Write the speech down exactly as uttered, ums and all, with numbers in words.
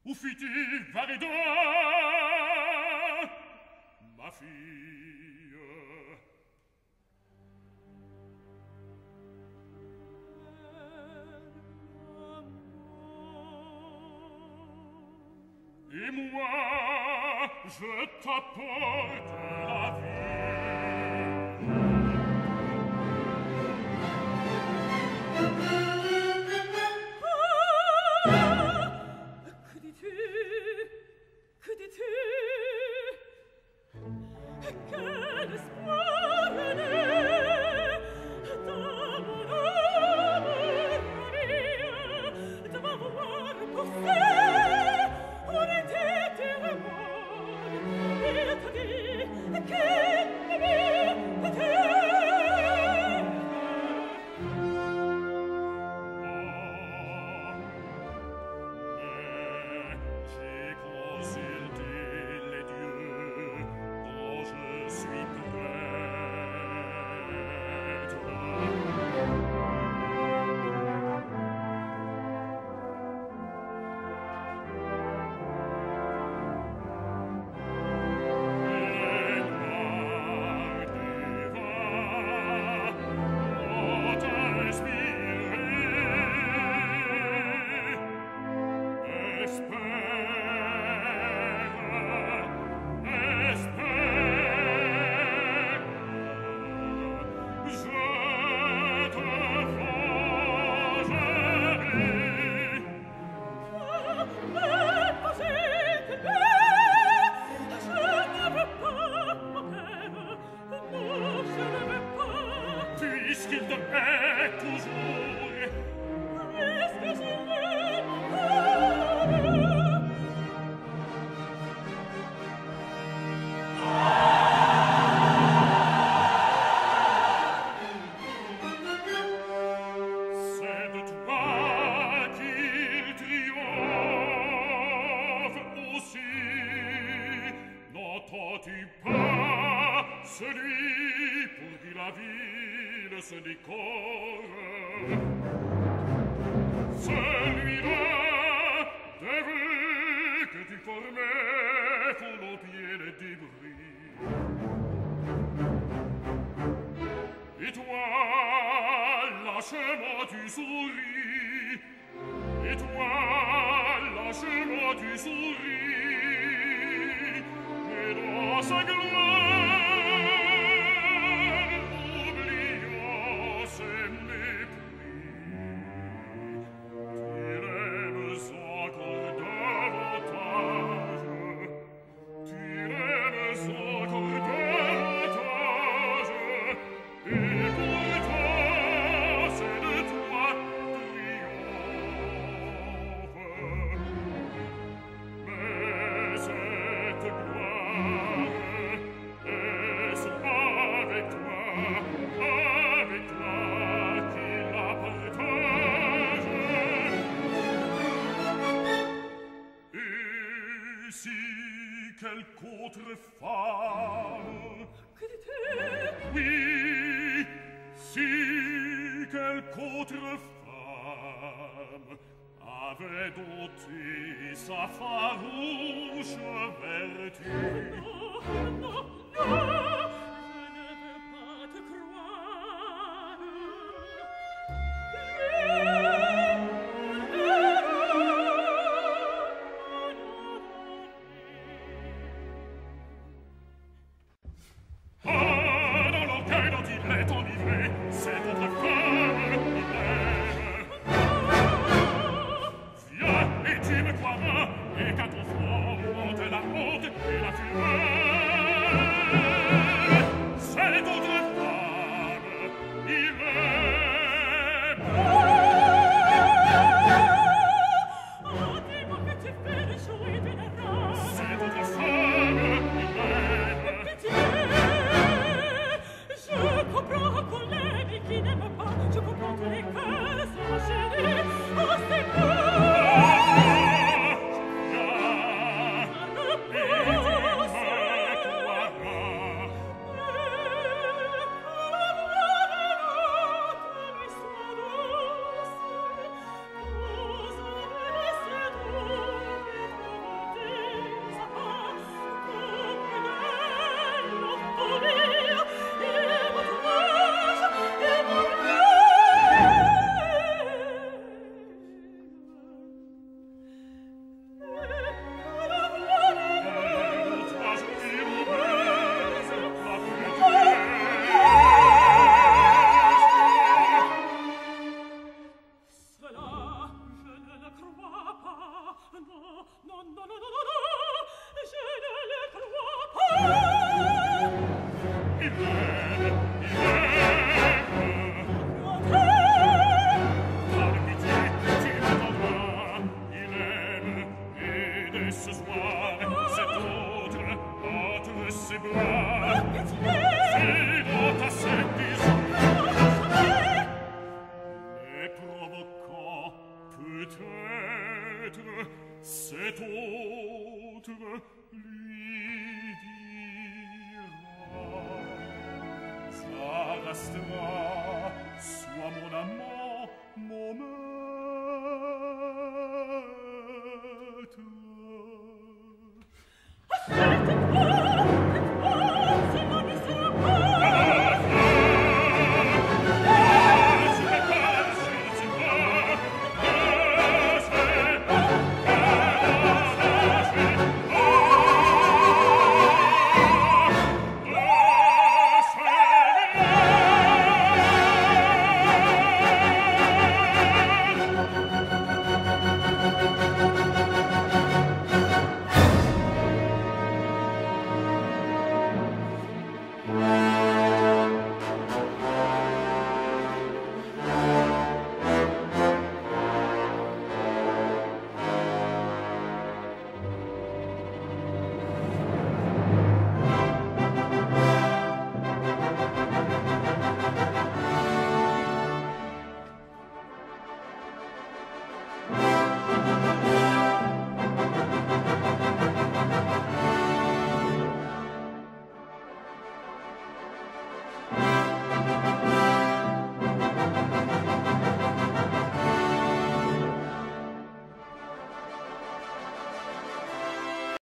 Où fus-tu, Varedha, ma fille? Et moi, je t'apporte la vie. Ah, que dis-tu? Que dis-tu? Quel espoir naît dans mon âme, Marie, de m'avoir poussé. On était tes remords, il t'a dit qu'il m'aimait peut-être. J'ai consulté les dieux dont je suis puisqu'il te hait toujours. Puisque je l'aime encore. C'est de toi qu'il triomphe aussi. N'entends-tu pas celui pour qui la ville se décore? Celui-là, Daevas, que tu formais, foule aux pieds les débris. Et toi, lâchement tu souris. Et toi, lâchement tu souris. Et dans sa gloire, oubliant ses mépris, tu l'aimes encore davantage. Tu l'aimes encore davantage. Et pourtant, c'est de toi triomphe. Mais cette gloire, est-ce avec toi, avec toi qu'il la partage? Et si quelque autre femme, Que dis-tu? oui, si quelque autre femme avait dompté sa farouche vertu, Non, non, non, je ne veux pas te croire. ah, dans l'orgueil dont il est enivré, cette autre femme il aime. Viens et tu me croiras, et qu'à ton front monte la honte et la fureur. non, non, non, non, je ne le crois pas. Il m'aime, il m'aime. Par pitié, tu m'entendras. Il aime, et dès ce soir, cet autre entre ses bras. C'est dans ta séduction. Les provoquant, peut-être, cet autre lui dira: Zarâstra, sois mon amant, mon meurtre.